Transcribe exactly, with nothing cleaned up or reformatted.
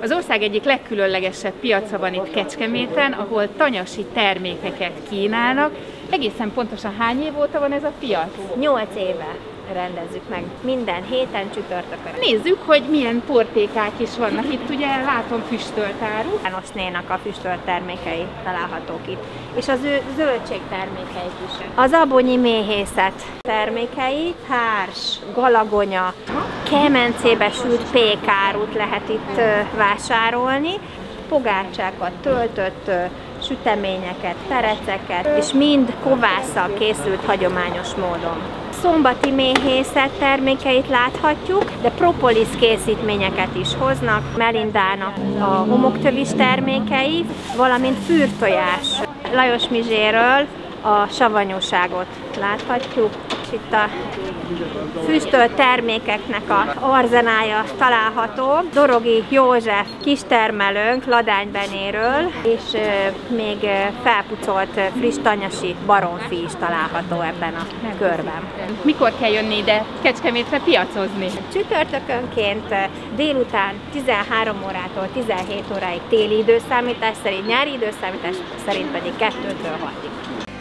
Az ország egyik legkülönlegesebb piaca van itt Kecskeméten, ahol tanyasi termékeket kínálnak. Egészen pontosan hány év óta van ez a piac? Nyolc éve rendezzük meg, minden héten csütörtökön. Nézzük, hogy milyen portékák is vannak itt, ugye látom füstölt áru. János nénak a füstölt termékei találhatók itt, és az ő zöldségtermékeik is. Az abonyi méhészet termékei, társ, galagonya, kemencébe sült pékárút lehet itt vásárolni, pogácsákat, töltött süteményeket, pereceket, és mind kovásszal készült hagyományos módon. Szombati méhészet termékeit láthatjuk, de propolis készítményeket is hoznak, Melindának a homoktövis termékei, valamint fűrtojás. Lajos Mizséről a savanyúságot láthatjuk, és itt a füstölt termékeknek a arzenája található. Dorogi József kistermelőnk Ladánybenéről, és még felpucolt friss tanyasi baromfi is található ebben a körben. Mikor kell jönni ide Kecskemétre piacozni? Csütörtökönként délután tizenhárom órától tizenhét óráig téli időszámítás szerint, nyári időszámítás szerint pedig kettőtől hatig.